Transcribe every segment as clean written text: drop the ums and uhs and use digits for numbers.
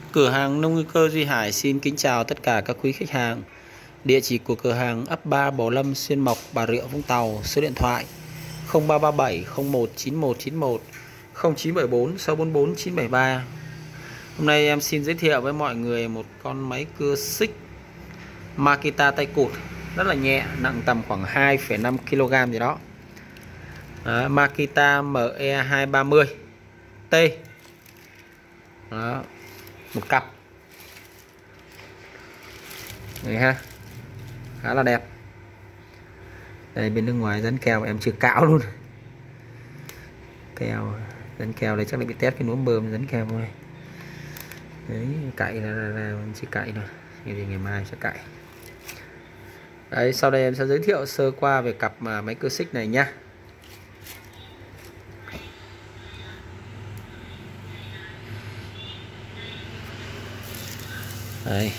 Cửa hàng Nông Ngư Cơ Duy Hải xin kính chào tất cả các quý khách hàng. Địa chỉ của cửa hàng ấp 3 Bảo Lâm, Xuyên Mộc, Bà Rịa, Vũng Tàu. Số điện thoại 0337 01 9191 0974 644 973. Hôm nay em xin giới thiệu với mọi người một con máy cưa xích Makita tay cụt rất là nhẹ, nặng tầm khoảng 2,5 kg gì đó. Makita ME230T. Đó, một cặp này ha, khá là đẹp. Đây bên nước ngoài dán keo em chưa cạo luôn, keo dán keo đây chắc là bị tét cái núm bơm dán keo thôi. Đấy, cạy là chưa cạy rồi, thì ngày mai sẽ cạy. Đấy, sau đây em sẽ giới thiệu sơ qua về cặp máy cưa xích này nhá. Đây.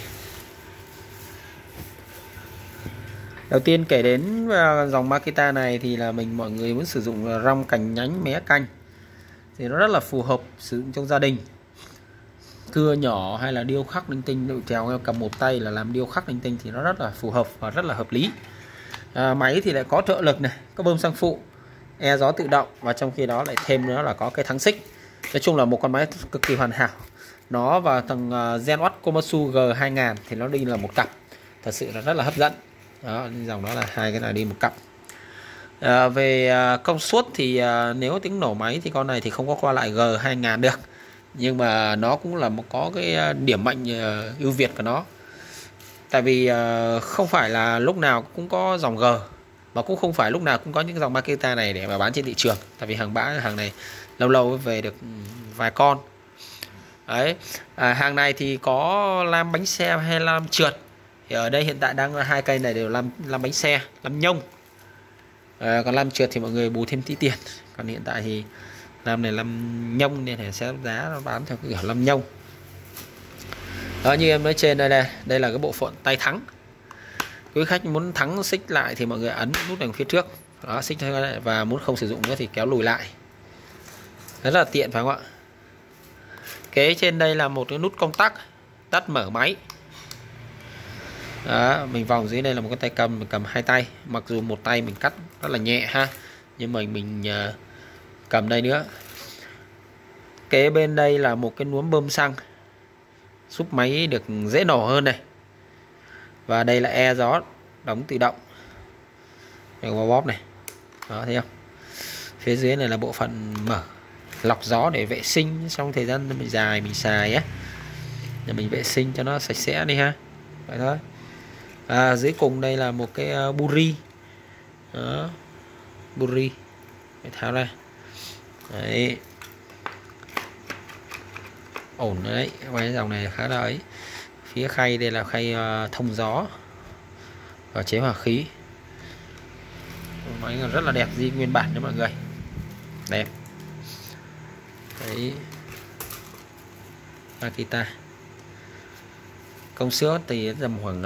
Đầu tiên kể đến dòng Makita này thì là mọi người muốn sử dụng rong cành nhánh mé canh thì nó rất là phù hợp sử dụng trong gia đình. Cưa nhỏ hay là điêu khắc linh tinh, đội trèo cầm một tay là làm điêu khắc linh tinh thì nó rất là phù hợp và rất là hợp lý. Máy thì lại có trợ lực này, có bơm xăng phụ, gió tự động, và trong khi đó lại thêm nữa là có cái thắng xích. Nói chung là một con máy cực kỳ hoàn hảo. Nó và thằng Zenwatt Komatsu G2000 thì nó đi là một cặp, thật sự là rất là hấp dẫn. Đó, dòng đó là hai cái này đi một cặp. Về công suất thì nếu tính nổ máy thì con này thì không có qua lại G2000 được, nhưng mà nó cũng là có cái điểm mạnh ưu việt của nó. Tại vì không phải là lúc nào cũng có dòng G, mà cũng không phải lúc nào cũng có những dòng Makita này để mà bán trên thị trường. Tại vì hàng này lâu lâu mới về được vài con. Đấy, hàng này thì có lam bánh xe hay lam trượt. Thì ở đây hiện tại đang là hai cây này đều lam bánh xe, lam nhông. Còn lam trượt thì mọi người bù thêm tí tiền. Còn hiện tại thì lam này lam nhông nên là sẽ giá nó bán theo cái kiểu lam nhông. Đó, như em nói trên đây là cái bộ phận tay thắng. Quý khách muốn thắng xích lại thì mọi người ấn nút đằng phía trước. Đó, xích lại, và muốn không sử dụng nữa thì kéo lùi lại. Rất là tiện phải không ạ? Kế trên đây là một cái nút công tắc tắt mở máy. Đó, mình vòng dưới đây là một cái tay cầm, mình cầm hai tay. Mặc dù một tay mình cắt rất là nhẹ ha, nhưng mà mình cầm đây nữa. Kế bên đây là một cái núm bơm xăng giúp máy được dễ nổ hơn này. Và đây là gió đóng tự động, đây có bóp này. Đó, thấy không? Phía dưới này là bộ phận mở lọc gió để vệ sinh trong thời gian mình dài mình xài á, để mình vệ sinh cho nó sạch sẽ đi ha. Vậy thôi. Dưới cùng đây là một cái buri. Đó, buri để tháo ra. Đấy, ổn đấy. Cái dòng này khá là ấy. Phía khay đây là khay thông gió và chế hòa khí. Máy rất là đẹp, zin nguyên bản cho mọi người, đẹp. Đấy, Makita. Công suất thì tầm khoảng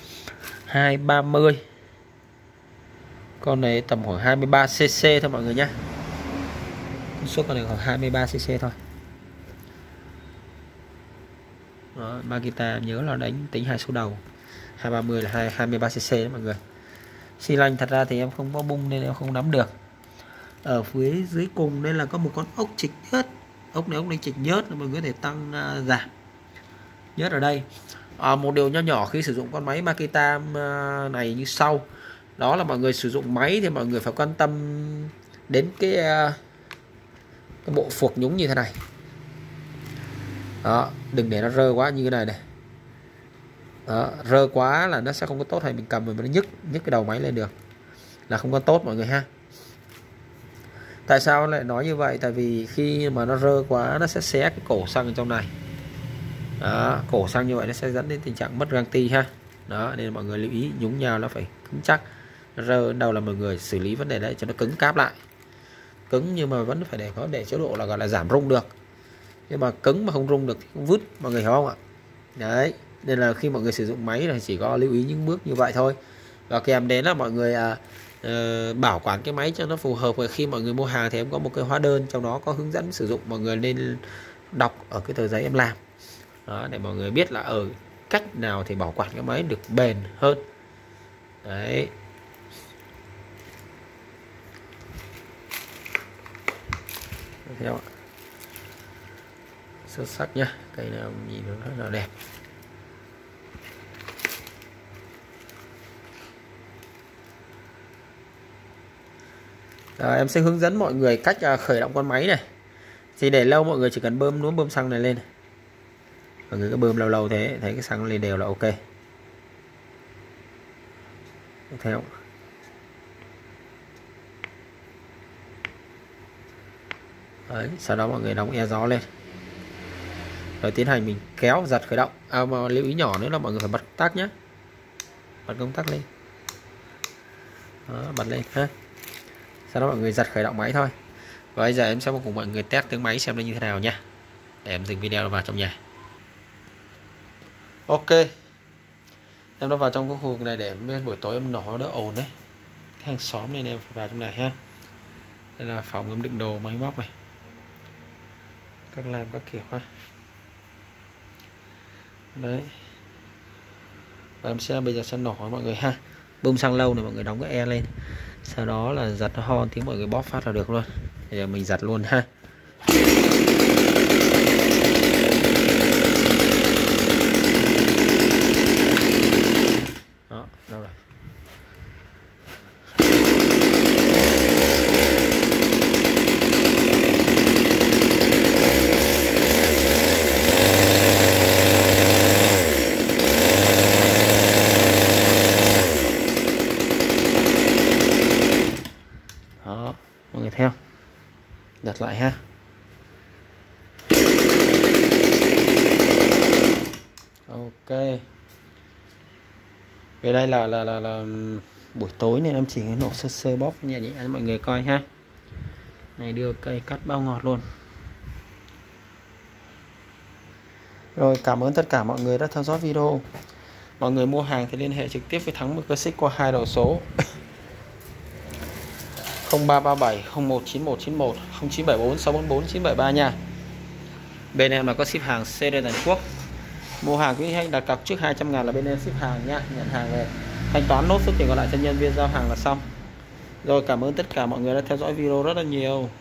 230. Con này tầm khoảng 23 cc thôi mọi người nhé. Công suất con này khoảng 23 cc thôi. Đó, Makita nhớ là đánh tính hai số đầu, 230 là 23 cc đó mọi người. Xi lanh thật ra thì em không có bung nên em không nắm được. Ở phía dưới cùng đây là có một con ốc chịch nhớt. Ốc này chịch nhớt, mọi người có thể tăng giảm nhớt ở đây. Một điều nho nhỏ khi sử dụng con máy Makita này như sau. Đó là mọi người sử dụng máy thì mọi người phải quan tâm đến cái bộ phuộc nhúng như thế này. Đó, đừng để nó rơ quá như thế này này. Đó, rơ quá là nó sẽ không có tốt, hay mình cầm mà nó nhức cái đầu máy lên được là không có tốt mọi người ha. Tại sao lại nói như vậy? Tại vì khi mà nó rơ quá nó sẽ xé cái cổ xăng ở trong này. Đó, cổ xăng như vậy nó sẽ dẫn đến tình trạng mất găng ti ha. Đó, nên mọi người lưu ý nhúng nhau nó phải cứng chắc. Nó rơ đâu là mọi người xử lý vấn đề đấy cho nó cứng cáp lại. Cứng nhưng mà vẫn phải để chế độ là gọi là giảm rung được. Nhưng mà cứng mà không rung được thì cũng vứt, mọi người hiểu không ạ? Đấy, nên là khi mọi người sử dụng máy là chỉ có lưu ý những bước như vậy thôi. Và kèm đến là mọi người bảo quản cái máy cho nó phù hợp. Và khi mọi người mua hàng thì em có một cái hóa đơn, trong đó có hướng dẫn sử dụng, mọi người nên đọc ở cái tờ giấy em làm. Đó, để mọi người biết là ở cách nào thì bảo quản cái máy được bền hơn. Đấy. Tiếp theo ạ. Xuất sắc nhá, cây nào nhìn nó rất là đẹp. Em sẽ hướng dẫn mọi người cách khởi động con máy này. Thì để lâu mọi người chỉ cần bơm núm bơm xăng này lên. Mọi người cứ bơm lâu lâu thế, thấy cái xăng lên đều là ok. Tiếp theo. Đấy, sau đó mọi người đóng e gió lên. Rồi tiến hành mình kéo giật khởi động. Mà lưu ý nhỏ nữa là mọi người phải bật tắt nhé. Bật công tắc lên. Đó, bật lên ha. Sau đó mọi người giật khởi động máy thôi. Và bây giờ em sẽ cùng mọi người test tiếng máy xem nó như thế nào nha. Để em dừng video vào trong nhà. Ok. Em nó vào trong cái khu vực này để buổi tối em nó đỡ ồn đấy. Hàng xóm nên em phải vào trong này ha. Đây là phòng em đựng đồ máy móc này. Các làm các kiểu ha. Đấy. Và em sẽ bây giờ sẽ nổ mọi người ha. Bơm xăng lâu này mọi người đóng cái e lên. Sau đó là giật nó ho tiếng mọi người bóp phát là được luôn. Bây giờ mình giật luôn ha. Đó, đâu rồi. Đó, mọi người theo. Đặt lại ha. Ok. Về đây là buổi tối nên em chỉ nổ sơ sơ bóp nhẹ nhẹ cho mọi người coi ha. Này đưa cây cắt bao ngọt luôn. Rồi, cảm ơn tất cả mọi người đã theo dõi video. Mọi người mua hàng thì liên hệ trực tiếp với Thắng Cơ Xích qua 2 đầu số 0337 019191 0974 644 973 nha. Bên em là có ship hàng CD toàn quốc. Mua hàng quý khách đặt cọc trước 200.000 là bên em ship hàng nha. Nhận hàng về thanh toán nốt số tiền còn lại cho nhân viên giao hàng là xong. Rồi, cảm ơn tất cả mọi người đã theo dõi video rất là nhiều.